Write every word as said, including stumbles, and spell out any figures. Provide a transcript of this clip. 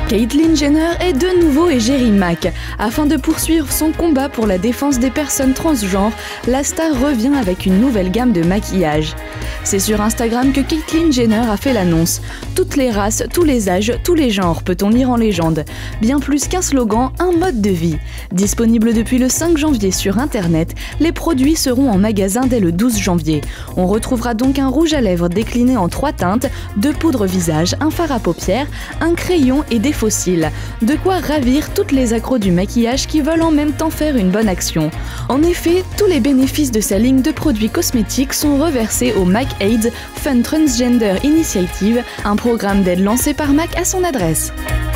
Caitlyn Jenner est de nouveau égérie MAC. Afin de poursuivre son combat pour la défense des personnes transgenres, la star revient avec une nouvelle gamme de maquillage. C'est sur Instagram que Caitlyn Jenner a fait l'annonce. Toutes les races, tous les âges, tous les genres, peut-on lire en légende. Bien plus qu'un slogan, un mode de vie. Disponible depuis le cinq janvier sur Internet, les produits seront en magasin dès le douze janvier. On retrouvera donc un rouge à lèvres décliné en trois teintes, deux poudres visage, un fard à paupières, un crayon et des fossiles. De quoi ravir toutes les accros du maquillage qui veulent en même temps faire une bonne action. En effet, tous les bénéfices de sa ligne de produits cosmétiques sont reversés au MAC AIDS Fund Transgender Initiative, un programme d'aide lancé par MAC à son adresse.